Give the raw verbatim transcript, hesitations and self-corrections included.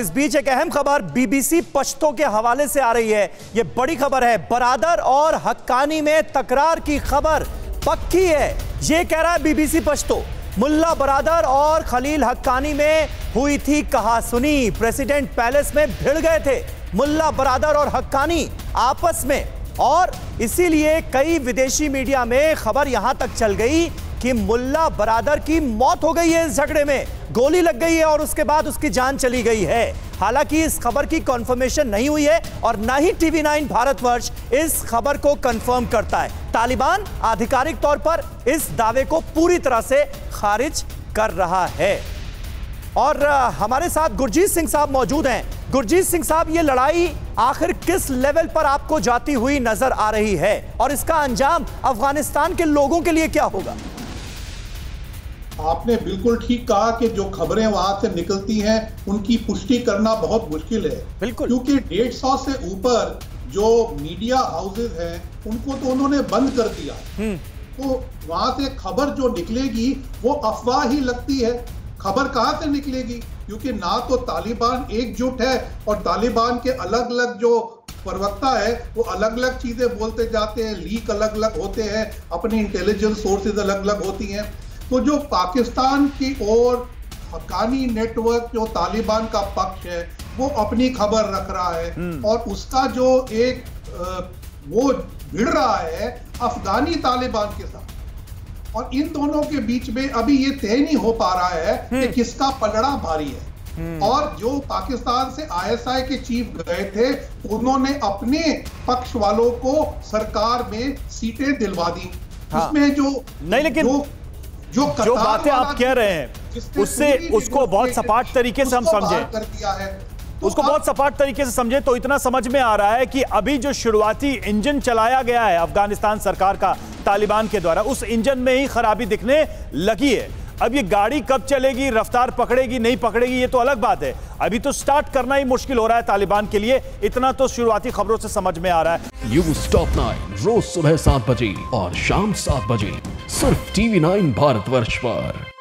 इस बीच एक अहम खबर बीबीसी पश्तो के हवाले से आ रही है। यह बड़ी खबर है, बरादर और हक्कानी में तकरार की खबर पक्की है। यह कह रहा है बीबीसी पश्तो, मुल्ला बरादर और खलील हक्कानी में हुई थी कहासुनी। प्रेसिडेंट पैलेस में भिड़ गए थे मुल्ला बरादर और हक्कानी आपस में, और इसीलिए कई विदेशी मीडिया में खबर यहां तक चल गई कि मुल्ला बरादर की मौत हो गई है इस झगड़े में, गोली लग गई है और उसके बाद उसकी जान चली गई है। हालांकि इस खबर की कंफर्मेशन नहीं हुई है और ना ही टीवी नाइन भारतवर्ष इस खबर को कंफर्म करता है। तालिबान आधिकारिक तौर पर इस दावे को पूरी तरह से खारिज कर रहा है। और हमारे साथ गुरजीत सिंह साहब मौजूद हैं। गुरजीत सिंह साहब, ये लड़ाई आखिर किस लेवल पर आपको जाती हुई नजर आ रही है और इसका अंजाम अफगानिस्तान के लोगों के लिए क्या होगा? आपने बिल्कुल ठीक कहा कि जो खबरें वहां से निकलती हैं उनकी पुष्टि करना बहुत मुश्किल है, बिल्कुल, क्योंकि डेढ़ सौ से ऊपर जो मीडिया हाउसेज हैं उनको तो उन्होंने बंद कर दिया। तो वहां से खबर जो निकलेगी वो अफवाह ही लगती है। खबर कहां से निकलेगी, क्योंकि ना तो तालिबान एकजुट है और तालिबान के अलग अलग जो प्रवक्ता है वो अलग अलग चीजें बोलते जाते हैं, लीक अलग अलग होते हैं, अपनी इंटेलिजेंस सोर्सेज अलग अलग होती हैं। तो जो पाकिस्तान की ओर हक्कानी नेटवर्क जो तालिबान का पक्ष है वो अपनी खबर रख रहा है और उसका जो एक वो भिड़ रहा है अफगानी तालिबान के साथ, और इन दोनों के बीच में अभी ये तय नहीं हो पा रहा है कि किसका पलड़ा भारी है। और जो पाकिस्तान से आईएसआई के चीफ गए थे उन्होंने अपने पक्ष वालों को सरकार में सीटें दिलवा दी। हाँ। उसमें जो नहीं, लेकिन जो जो, जो बातें आप कह रहे हैं उससे उसको बहुत सपाट तरीके से हम समझे कर दिया है, तो उसको बहुत सपाट तरीके से समझे तो इतना समझ में आ रहा है कि अभी जो शुरुआती इंजन चलाया गया है अफगानिस्तान सरकार का तालिबान के द्वारा, उस इंजन में ही खराबी दिखने लगी है। अब ये गाड़ी कब चलेगी, रफ्तार पकड़ेगी नहीं पकड़ेगी, ये तो अलग बात है। अभी तो स्टार्ट करना ही मुश्किल हो रहा है तालिबान के लिए, इतना तो शुरुआती खबरों से समझ में आ रहा है। न्यूज़ टॉप नाइन रोज सुबह सात बजे और शाम सात बजे सिर्फ टीवी नाइन भारतवर्ष पर।